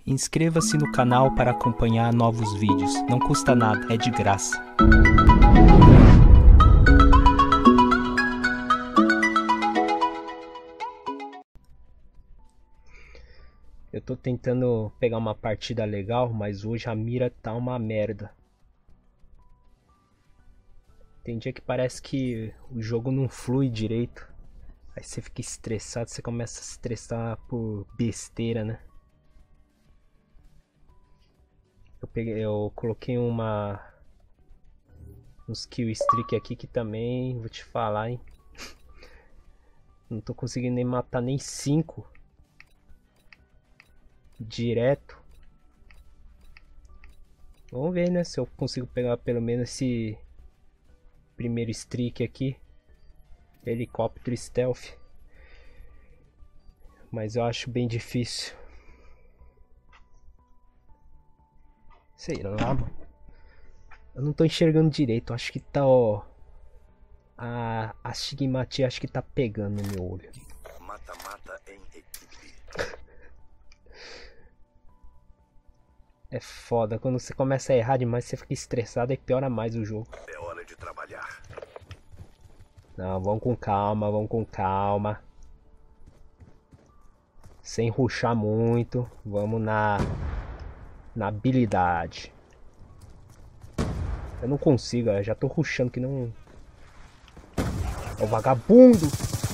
Inscreva-se no canal para acompanhar novos vídeos. Não custa nada, é de graça. Eu tô tentando pegar uma partida legal, mas hoje a mira tá uma merda. Tem dia que parece que o jogo não flui direito. Aí você fica estressado, você começa a se estressar por besteira, né? Eu coloquei uns kill streak aqui que também, vou te falar, hein? Não tô conseguindo nem matar nem 5 direto. Vamos ver, né, se eu consigo pegar pelo menos esse primeiro streak aqui. Helicóptero stealth. Mas eu acho bem difícil. Sei lá, mano. Eu não tô enxergando direito. Acho que tá, ó. A astigmatia acho que tá pegando no meu olho. Mata-mata em equipe. É foda. Quando você começa a errar demais, você fica estressado e piora mais o jogo. É hora de trabalhar. Não, vamos com calma, vamos com calma. Sem rushar muito. Vamos na habilidade. Eu não consigo, eu já tô rushando que não... É o vagabundo!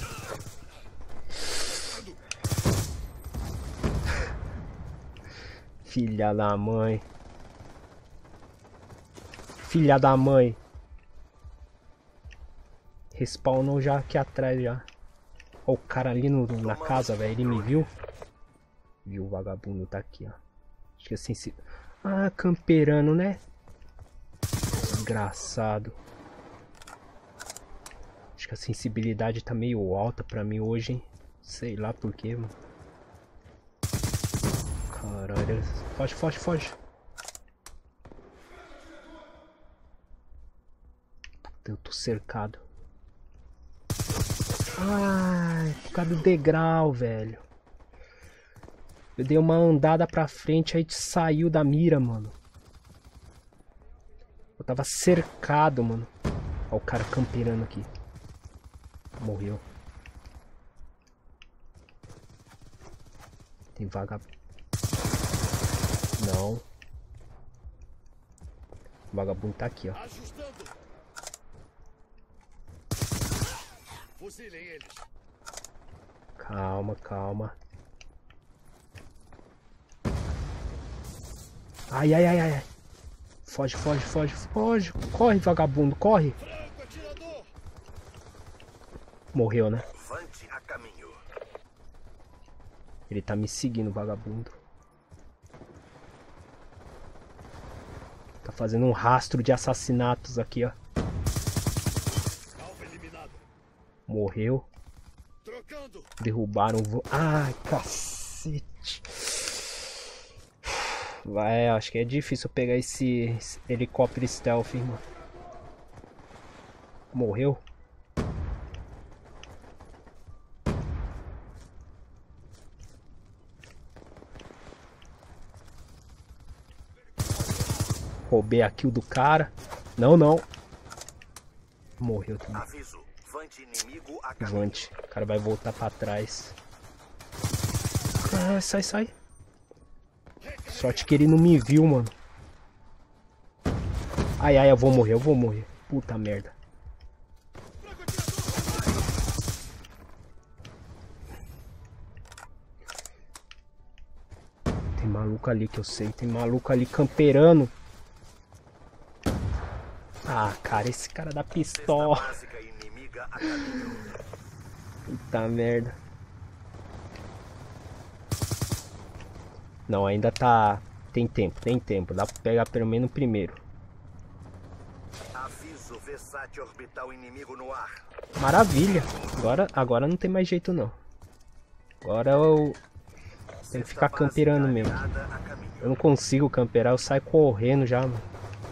Filha da mãe. Filha da mãe. Respawnou já aqui atrás já. Ó, o cara ali na casa, velho. Ele me viu. Viu o vagabundo, tá aqui, ó. Acho que assim se... Ah, camperando, né? Desgraçado. Acho que a sensibilidade tá meio alta pra mim hoje, hein? Sei lá porquê, mano. Caralho. Foge, foge, foge. Eu tô cercado. Ai, por causa do degrau, velho. Eu dei uma andada pra frente, aí saiu da mira, mano. Eu tava cercado, mano. Ó o cara camperando aqui. Morreu. Tem vagabundo. Não. O vagabundo tá aqui, ó. Calma, calma. Ai, ai, ai, ai. Foge, foge, foge, foge. Corre, vagabundo, corre. Morreu, né? Ele tá me seguindo, vagabundo. Tá fazendo um rastro de assassinatos aqui, ó. Morreu. Derrubaram o... Ai, cacete. Vai, acho que é difícil pegar esse helicóptero stealth, irmão. Morreu? Roubei a kill do cara. Não, não. Morreu também. Vante. O cara vai voltar pra trás. Ah, sai, sai. Sorte que ele não me viu, mano. Ai, ai, eu vou morrer, eu vou morrer. Puta merda. Tem maluco ali que eu sei. Tem maluco ali camperando. Ah, cara, esse cara da pistola. Puta merda. Não, ainda tá... Tem tempo, tem tempo. Dá pra pegar pelo menos o primeiro. Aviso versátil orbital inimigo no ar. Maravilha. Agora não tem mais jeito, não. Agora eu tenho que ficar camperando mesmo. Eu não consigo camperar, eu saio correndo já, mano.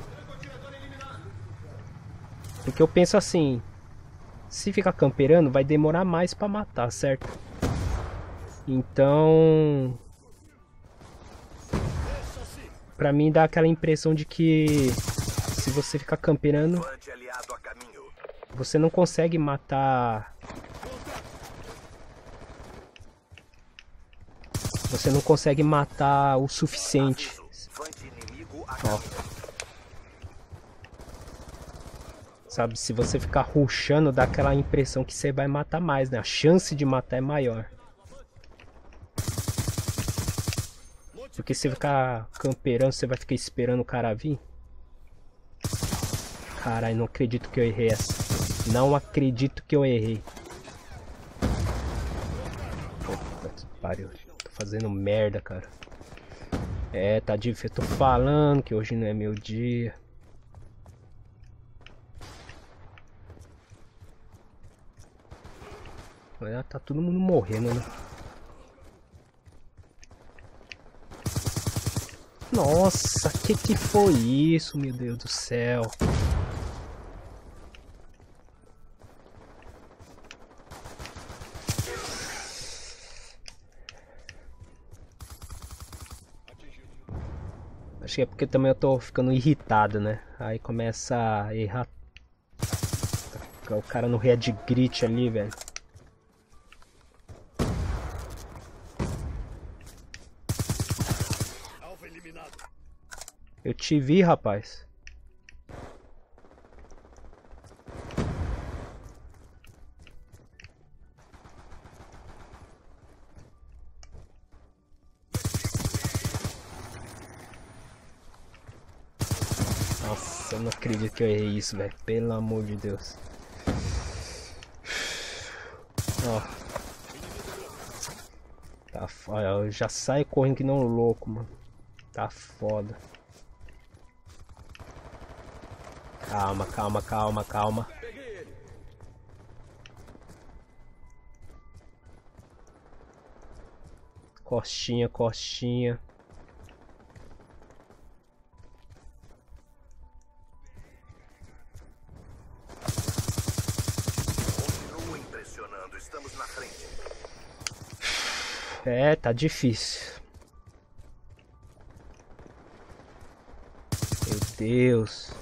Porque eu penso assim... Se ficar camperando, vai demorar mais pra matar, certo? Então... Pra mim dá aquela impressão de que se você ficar camperando, Levante aliado a caminho. você não consegue matar. Você não consegue matar o suficiente. Aviso. Levante inimigo a Ó. caminho. Sabe, se você ficar rushando, dá aquela impressão que você vai matar mais, né? A chance de matar é maior. Porque se ficar camperando, você vai ficar esperando o cara vir. Caralho, não acredito que eu errei essa. Não acredito que eu errei. Puta que pariu. Tô fazendo merda, cara. É, tá difícil. Eu tô falando que hoje não é meu dia. Olha, tá todo mundo morrendo, né? Nossa, que foi isso, meu Deus do céu? Acho que é porque também eu tô ficando irritado, né? Aí começa a errar. O cara no red grit ali, velho. Eu te vi, rapaz. Nossa, eu não acredito que eu errei isso, velho. Pelo amor de Deus. Ó. Tá foda. Eu já saio correndo que não louco, mano. Tá foda. Calma, calma, calma, calma. Costinha, costinha. Continua impressionando. Estamos na frente. É, tá difícil. Meu Deus.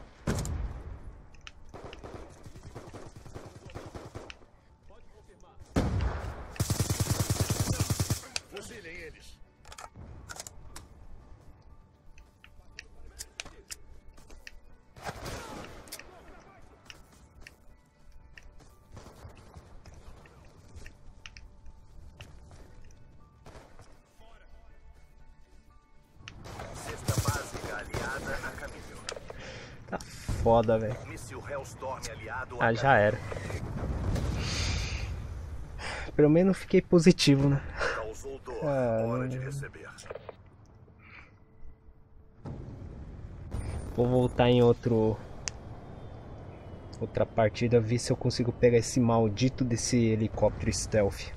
Sexta básica aliada a caminho. Tá foda, velho. Míssil Hellstorm aliado a Ah, já era. Pelo menos fiquei positivo, né? Causou dor. Ah, Hora de receber. Vou voltar em outra partida, ver se eu consigo pegar esse maldito desse helicóptero stealth.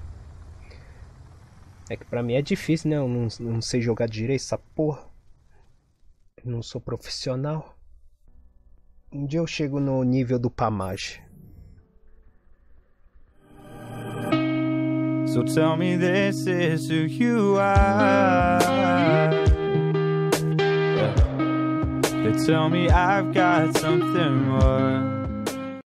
É que pra mim é difícil, né? Eu não sei jogar direito essa porra. Não sou profissional. Um dia eu chego no nível do Pamage. So tell me this is who you are. They tell me I've got something more.